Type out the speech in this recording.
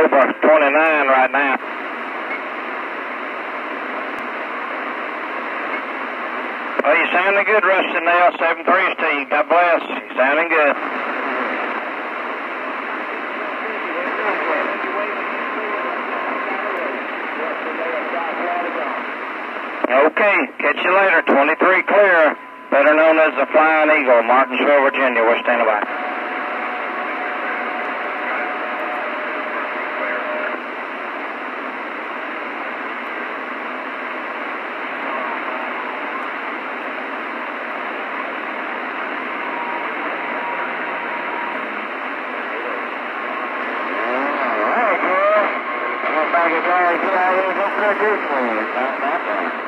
over 29 right now. Well, you're sounding good, Rusty Nail. 7-3 Steve. God bless. You're sounding good. Okay, catch you later. 23 clear, better known as the Flying Eagle, Martinsville, Virginia. We're standing by. All right, girl. I'm going to back it down. Get out of here. Go for a good one.